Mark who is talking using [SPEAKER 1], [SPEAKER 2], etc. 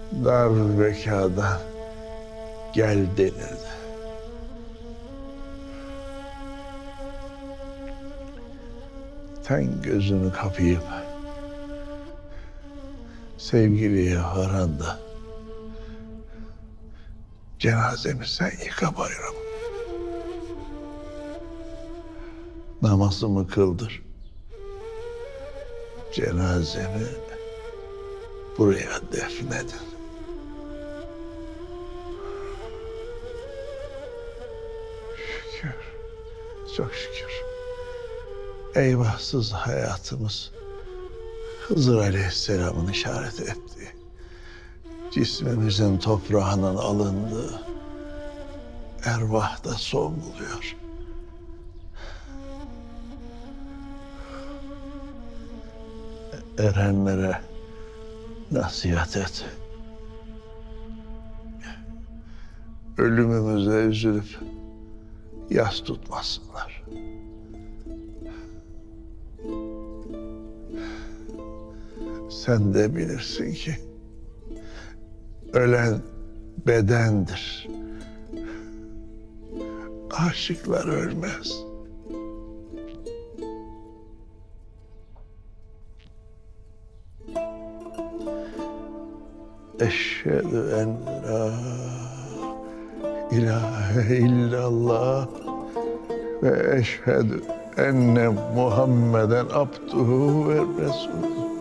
[SPEAKER 1] Darül Beka'dan gel denirdi. Ten gözünü kapayıp sevgiliye varanda cenazemi sen yıka bayram. Namazımı kıldır. Cenazemi buraya defnedin. Şükür, çok şükür. Eyvahsız hayatımız Hızır Aleyhisselam'ın işaret ettiği, cismimizin toprağının alındığı ervahda son buluyor. Erenlere nasihat et. Ölümümüze üzülüp yas tutmasınlar. Sen de bilirsin ki ölen bedendir. Aşıklar ölmez. Eşhedü en la ilahe illallah ve eşhedü enne Muhammeden abduhu ve resulü.